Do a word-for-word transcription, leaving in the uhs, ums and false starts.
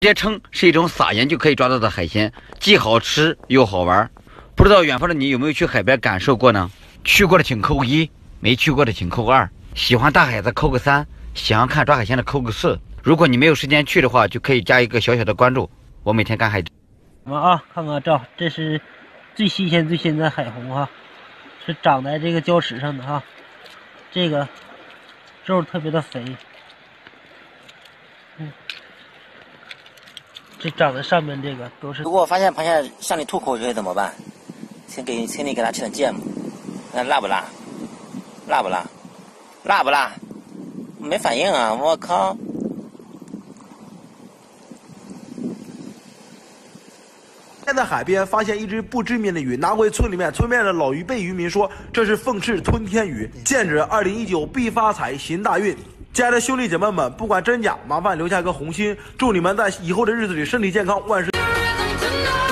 鳖鲳是一种撒盐就可以抓到的海鲜，既好吃又好玩。不知道远方的你有没有去海边感受过呢？去过的请扣一，没去过的请扣二。喜欢大海的扣个三，喜欢看抓海鲜的扣个四。如果你没有时间去的话，就可以加一个小小的关注。我每天赶海。 我们啊，看看这，这是最新鲜最新的海虹哈，是长在这个礁石上的哈，这个肉特别的肥。嗯。这长在上面这个都是。 如果发现螃蟹向你吐口水怎么办？请给，请你给它吃点芥末，那辣不辣？辣不辣？辣不辣？没反应啊！我靠！ 在海边发现一只不知名的鱼，拿回村里面，村面的老渔辈渔民说这是凤翅吞天鱼。剑指二零一九必发财，行大运。亲爱的兄弟姐妹们，不管真假，麻烦留下个红心，祝你们在以后的日子里身体健康，万事。